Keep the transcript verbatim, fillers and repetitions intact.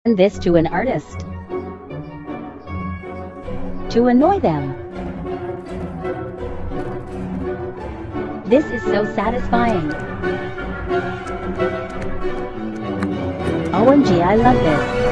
this to an artist to annoy them. This is so satisfying. O M G, I love this.